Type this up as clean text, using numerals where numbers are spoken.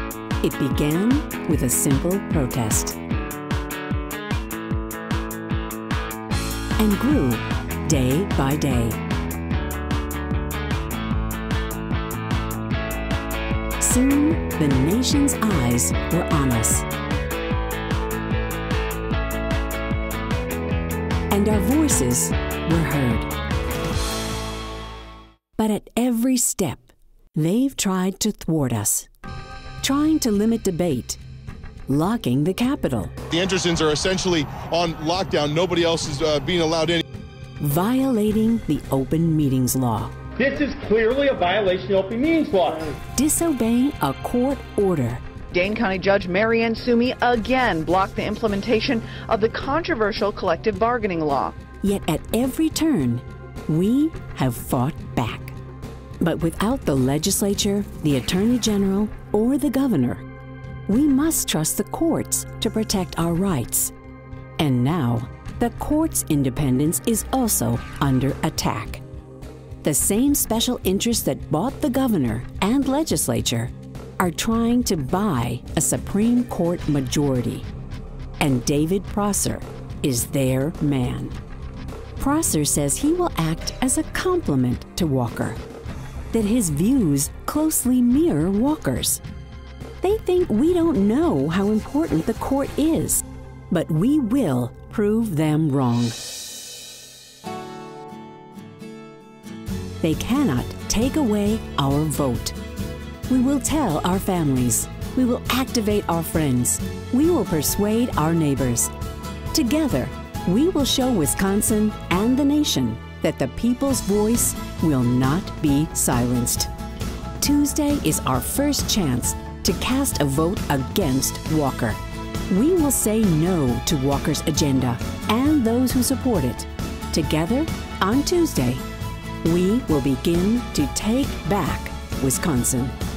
It began with a simple protest and grew day by day. Soon, the nation's eyes were on us, and our voices were heard. But at every step, they've tried to thwart us, trying to limit debate, locking the Capitol. The Andersons are essentially on lockdown. Nobody else is being allowed in. Violating the open meetings law. This is clearly a violation of open meetings law. Disobeying a court order. Dane County Judge Marianne Sumi again blocked the implementation of the controversial collective bargaining law. Yet at every turn, we have fought back. But without the legislature, the Attorney General, or the governor, we must trust the courts to protect our rights. And now, the court's independence is also under attack. The same special interests that bought the governor and legislature are trying to buy a Supreme Court majority. And David Prosser is their man. Prosser says he will act as a complement to Walker, that his views closely mirror Walker's. They think we don't know how important the court is, but we will prove them wrong. They cannot take away our vote. We will tell our families. We will activate our friends. We will persuade our neighbors. Together, we will show Wisconsin and the nation that the people's voice will not be silenced. Tuesday is our first chance to cast a vote against Walker. We will say no to Walker's agenda and those who support it. Together, on Tuesday, we will begin to take back Wisconsin.